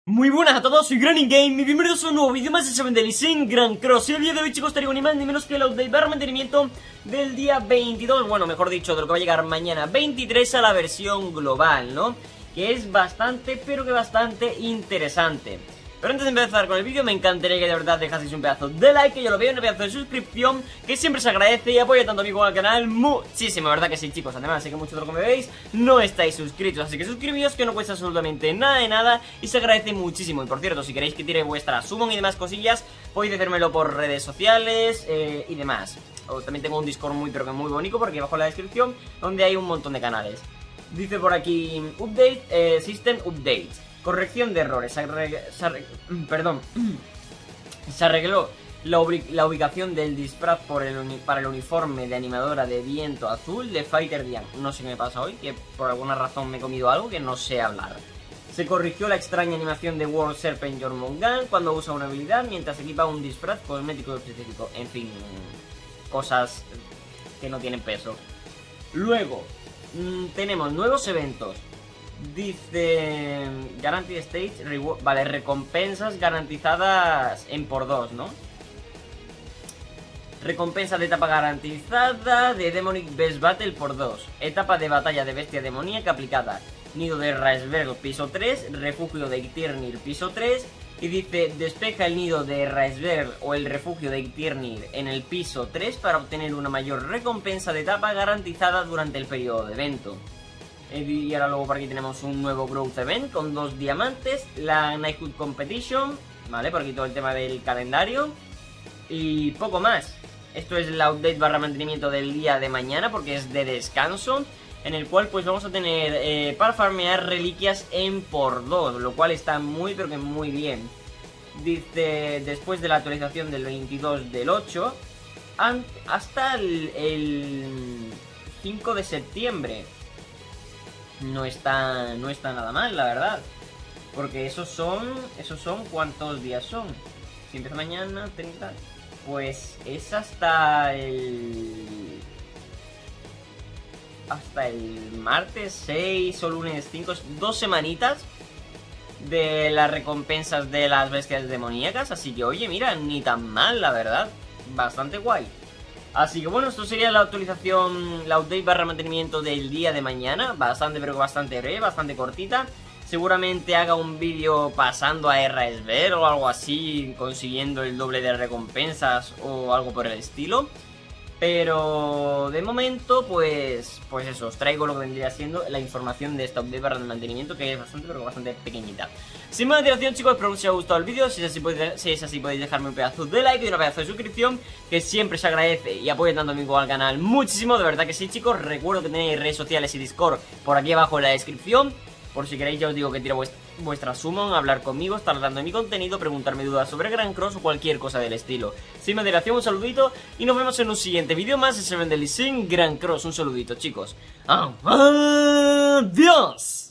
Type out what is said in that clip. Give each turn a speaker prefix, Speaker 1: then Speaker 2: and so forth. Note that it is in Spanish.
Speaker 1: Muy buenas a todos, soy Granny Game y bienvenidos a un nuevo vídeo más de Seven Deadly Sins Grand Cross. Y el día de hoy, chicos, traigo ni más ni menos que el update barra mantenimiento del día 22, bueno, mejor dicho, de lo que va a llegar mañana 23 a la versión global, ¿no? Que es bastante, pero que bastante interesante. Pero antes de empezar con el vídeo, me encantaría que de verdad dejaseis un pedazo de like, que yo lo veo, un pedazo de suscripción, que siempre se agradece y apoya tanto a mí como al canal muchísimo, ¿verdad que sí, chicos? Además, sé que muchos de los que me veis no estáis suscritos, así que suscribíos, que no cuesta absolutamente nada de nada y se agradece muchísimo. Y por cierto, si queréis que tire vuestra summon y demás cosillas, podéis hacérmelo por redes sociales y demás. También tengo un Discord muy pero que muy bonito por aquí abajo en la descripción, donde hay un montón de canales. Dice por aquí, update, system updates. Corrección de errores. Se arregló la ubicación del disfraz para el uniforme de animadora de viento azul de Fighter Diane. No sé qué me pasa hoy, que por alguna razón me he comido algo que no sé hablar. Se corrigió la extraña animación de World Serpent Jormungand cuando usa una habilidad mientras equipa un disfraz cosmético específico. En fin, cosas que no tienen peso. Luego, tenemos nuevos eventos. Dice Guaranteed Stage Reward, vale, recompensas garantizadas en por 2, ¿no? Recompensa de etapa garantizada de Demonic Best Battle por 2. Etapa de batalla de bestia demoníaca aplicada. Nido de Raesberg piso 3, refugio de Iktirnir piso 3. Y dice, despeja el nido de Raesberg o el refugio de Iktirnir en el piso 3 para obtener una mayor recompensa de etapa garantizada durante el periodo de evento. Y ahora luego por aquí tenemos un nuevo Growth Event con 2 diamantes, la Knighthood Competition, vale, por aquí todo el tema del calendario y poco más. Esto es la update barra mantenimiento del día de mañana porque es de descanso, en el cual pues vamos a tener para farmear reliquias en por 2, lo cual está muy pero que muy bien. Dice, después de la actualización del 22 del 8 hasta el 5 de septiembre. No está nada mal, la verdad. Porque esos son ¿cuántos días son? Si empieza mañana, 30. Pues es hasta el martes 6 o lunes 5, 2 semanitas de las recompensas de las bestias demoníacas. Así que oye, mira, ni tan mal, la verdad. Bastante guay. Así que bueno, esto sería la actualización, la update barra mantenimiento del día de mañana. Bastante pero bastante breve, bastante cortita. Seguramente haga un vídeo pasando a Raesberg o algo así, consiguiendo el doble de recompensas o algo por el estilo. Pero de momento, pues eso, os traigo lo que vendría siendo la información de esta update barra de mantenimiento, que es bastante, pero bastante pequeñita. Sin más dilación, chicos, espero que os haya gustado el vídeo. Si es así, podéis dejarme un pedazo de like y una pedazo de suscripción, que siempre se agradece y apoya tanto a mí como al canal muchísimo, de verdad que sí, chicos. Recuerdo que tenéis redes sociales y Discord por aquí abajo en la descripción, por si queréis, ya os digo que tiro vuestra summon, hablar conmigo, estar hablando de mi contenido, preguntarme dudas sobre Grand Cross o cualquier cosa del estilo. Sin más dilación, un saludito y nos vemos en un siguiente vídeo más de Seven Deadly Sins Grand Cross. Un saludito, chicos. ¡Adiós!